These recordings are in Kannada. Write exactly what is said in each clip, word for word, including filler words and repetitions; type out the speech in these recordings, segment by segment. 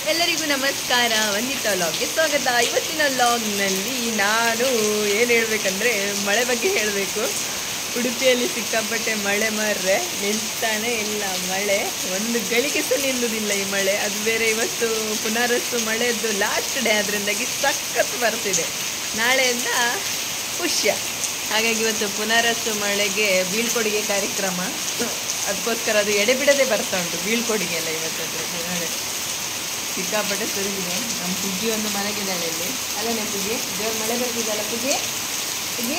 ಎಲ್ಲರಿಗೂ ನಮಸ್ಕಾರ. ವಂದಿತಾ ವ್ಲಾಗ್ಗೆ ಸ್ವಾಗತ. ಇವತ್ತಿನ ವ್ಲಾಗ್ನಲ್ಲಿ ನಾನು ಏನು ಹೇಳಬೇಕಂದ್ರೆ ಮಳೆ ಬಗ್ಗೆ ಹೇಳಬೇಕು. ಉಡುಪಿಯಲ್ಲಿ ಸಿಕ್ಕಾಪಟ್ಟೆ ಮಳೆ ಮಾರ್ರೆ, ನಿಲ್ತಾನೆ ಇಲ್ಲ ಮಳೆ, ಒಂದು ಗಳಿಗೆ ಸಹ ನಿಲ್ಲುವುದಿಲ್ಲ ಈ ಮಳೆ. ಅದು ಬೇರೆ ಇವತ್ತು ಪುನರಸ್ಸು ಮಳೆಯದ್ದು ಲಾಸ್ಟ್ ಡೇ, ಅದರಿಂದಾಗಿ ಸಖತ್ ಬರ್ತಿದೆ. ನಾಳೆಯಿಂದ ಪುಷ್ಯ, ಹಾಗಾಗಿ ಇವತ್ತು ಪುನರಸ್ಸು ಮಳೆಗೆ ಬೀಳ್ಕೊಡುಗೆ ಕಾರ್ಯಕ್ರಮ, ಅದಕ್ಕೋಸ್ಕರ ಅದು ಎಡೆಬಿಡದೆ ಬರ್ತಾ ಉಂಟು ಬೀಳ್ಕೊಡುಗೆ ಎಲ್ಲ. ಇವತ್ತು ಮಳೆ ಸಿಕ್ಕಾಪಟ್ಟೆ ಸುರಿದಿದೆ. ನಮ್ಮ ಪುಗ್ಗಿ ಒಂದು ಮಲಗಿದ್ದಾಳೆ ಇಲ್ಲಿ. ಅಲ್ಲನೇ ಪುಗ್ಗಿ, ಜೋರು ಮಳೆ ಬರ್ತಿದ್ದಲ್ಲ ಪುಗ್ಗಿ. ಪುಗ್ಗಿ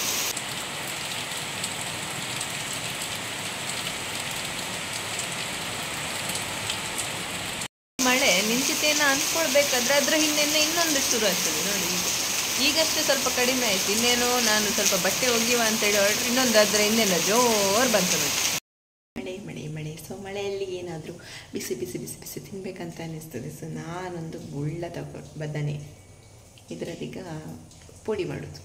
ಮಳೆ ನಿಂತಿತೇನ ಅಂದ್ಕೊಳ್ಬೇಕಾದ್ರೆ ಅದರ ಹಿಂದೆನೇ ಇನ್ನೊಂದು ಶುರು ಆಗ್ತದೆ ನೋಡಿ. ಈಗ ಈಗಷ್ಟೇ ಸ್ವಲ್ಪ ಕಡಿಮೆ ಆಯ್ತು, ಇನ್ನೇನೋ ನಾನು ಸ್ವಲ್ಪ ಬಟ್ಟೆ ಒಗಿವ ಅಂತೇಳಿ ಹೊರಟ್ರೆ ಇನ್ನೊಂದು ಅದರ ಹಿಂದೆನೋ ಜೋರು ಬಂತು ನೋಡಿ. ಮಳೆ ಮಳೆ ಮಳೆ ಸೊ ಮಳೆಯಲ್ಲಿ ಏನಾದರೂ ಬಿಸಿ ಬಿಸಿ ಬಿಸಿ ಬಿಸಿ ತಿನ್ನಬೇಕಂತ ಅನ್ನಿಸ್ತದೆ. ಸೊ ನಾನೊಂದು ಗುಳ್ಳ ತಗೊ ಬದನೆ, ಇದರದೀಗ ಪುಡಿ ಮಾಡೋದು.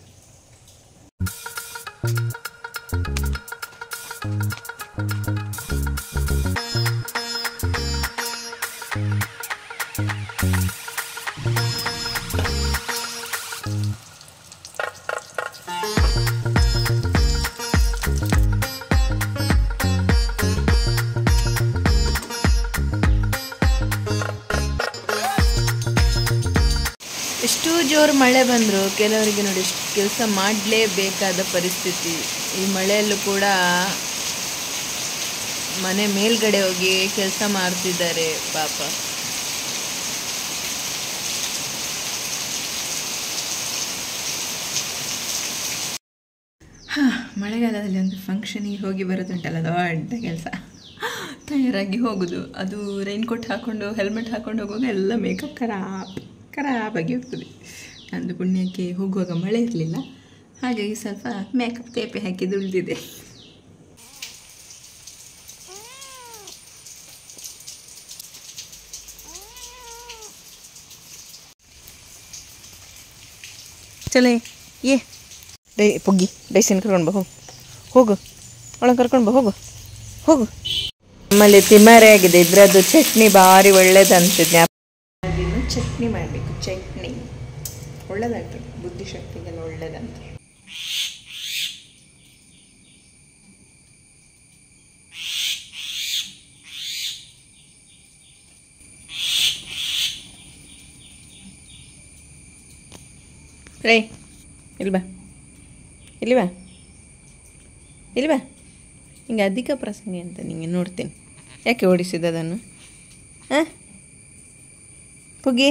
ಎಷ್ಟು ಜೋರು ಮಳೆ ಬಂದರೂ ಕೆಲವರಿಗೆ ನೋಡಿ ಕೆಲಸ ಮಾಡಲೇಬೇಕಾದ ಪರಿಸ್ಥಿತಿ. ಈ ಮಳೆಯಲ್ಲೂ ಕೂಡ ಮನೆ ಮೇಲ್ಗಡೆ ಹೋಗಿ ಕೆಲಸ ಮಾಡ್ತಿದ್ದಾರೆ ಪಾಪ. ಹಾಂ, ಮಳೆಗಾಲದಲ್ಲಿ ಒಂದು ಫಂಕ್ಷನಿಗೆ ಹೋಗಿ ಬರೋದುಂಟಲ್ಲ, ದೊಡ್ಡ ಕೆಲಸ. ತಯಾರಾಗಿ ಹೋಗೋದು, ಅದು ರೈನ್ ಕೋಟ್ ಹಾಕ್ಕೊಂಡು ಹೆಲ್ಮೆಟ್ ಹಾಕ್ಕೊಂಡು ಹೋಗುವಾಗ ಎಲ್ಲ ಮೇಕಪ್ ಖರಾಬ್ ಖರಾಬಾಗಿ ಹೋಗ್ತದೆ. ನಂದು ಪುಣ್ಯಕ್ಕೆ ಹೋಗುವಾಗ ಮಳೆ ಇರಲಿಲ್ಲ, ಹಾಗಾಗಿ ಸ್ವಲ್ಪ ಮೇಕಪ್ ತೇಪೆ ಹಾಕಿದ್ದು ಉಳಿದಿದೆ. ಚಲೇ ಏ ಡೈ ಪುಗ್ಗಿ ಡೈಸನ್ ಕರ್ಕೊಂಡು ಬಾ, ಹೋಗು ಹೋಗು ಒಳಗೆ ಕರ್ಕೊಂಡು ಬಾ, ಹೋಗು ಹೋಗು. ನಮ್ಮಲ್ಲಿ ತಿಮ್ಮರೆ ಆಗಿದೆ, ಇದ್ರದ್ದು ಚಟ್ನಿ ಭಾರಿ ಒಳ್ಳೇದಂತಿದ್ದೆ. ಅದನ್ನು ಚಟ್ನಿ ಮಾಡಬೇಕು, ಚಟ್ನಿ ಒಳ್ಳೇದಾಗ್ತದೆ, ಬುದ್ಧಿಶಕ್ತಿಗೆಲ್ಲ ಒಳ್ಳೇದಂತ. ರೇ ಇಲ್ವಾ ಇಲ್ವಾ ಇಲ್ವಾ ಹಿಂಗೆ ಅಧಿಕ ಪ್ರಸಂಗ ಅಂತ ನಿಂಗೆ ನೋಡ್ತೀನಿ. ಯಾಕೆ ಓಡಿಸಿದ ಅದನ್ನು? ಹಾಂ ಪುಗ್ಗಿ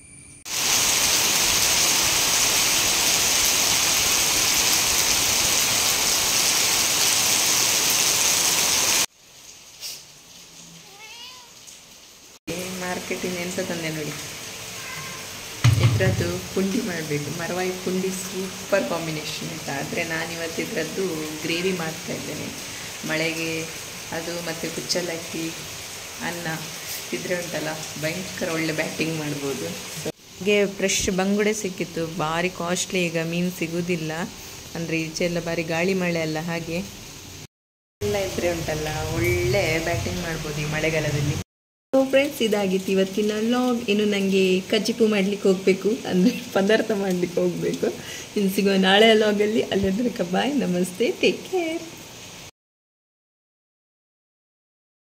ಮಾರ್ಕೆಟಿಂದ ಎಂತ ತಂದೆ ನೋಡಿ, ಇದರದ್ದು ಪುಂಡಿ ಮಾಡಬೇಕು. ಮರವಾಯಿ ಪುಂಡಿ ಸೂಪರ್ ಕಾಂಬಿನೇಷನ್ ಅಂತ. ಆದರೆ ನಾನಿವತ್ತು ಇದರದ್ದು ಗ್ರೇವಿ ಮಾಡ್ತಾ ಇದ್ದೇನೆ ಮಳೆಗೆ. ಅದು ಮತ್ತು ಕುಚ್ಚಲಕ್ಕಿ ಅನ್ನ ಇದ್ರೆ ಉಂಟಲ್ಲ ಭಯಂಕರ ಒಳ್ಳೆ ಬ್ಯಾಟಿಂಗ್ ಮಾಡ್ಬೋದು. ಹಾಗೆ ಫ್ರೆಶ್ ಬಂಗುಡೆ ಸಿಕ್ಕಿತ್ತು, ಭಾರಿ ಕಾಸ್ಟ್ಲಿ. ಈಗ ಮೀನು ಸಿಗೋದಿಲ್ಲ ಅಂದರೆ ಈಚೆ ಎಲ್ಲ ಭಾರಿ ಗಾಳಿ ಮಳೆ ಅಲ್ಲ, ಹಾಗೆ ಎಲ್ಲ ಇದ್ರೆ ಉಂಟಲ್ಲ ಒಳ್ಳೆ ಬ್ಯಾಟಿಂಗ್ ಮಾಡ್ಬೋದು ಈ ಮಳೆಗಾಲದಲ್ಲಿ. ಸೊ ಫ್ರೆಂಡ್ಸ್, ಇದಾಗಿತ್ತು ಇವತ್ತಿನ ವ್ಲಾಗ್. ಇನ್ನು ನನಗೆ ಕಜ್ಜಿಪು ಮಾಡಲಿಕ್ಕೆ ಹೋಗಬೇಕು, ಅಂದರೆ ಪದಾರ್ಥ ಮಾಡಲಿಕ್ಕೆ ಹೋಗಬೇಕು. ಇನ್ನು ಸಿಗುವ ನಾಳೆ ವ್ಲಾಗಲ್ಲಿ. ಅಲ್ಲಿಂದ ಬಾಯ್, ನಮಸ್ತೆ, ಟೇಕ್ ಕೇರ್.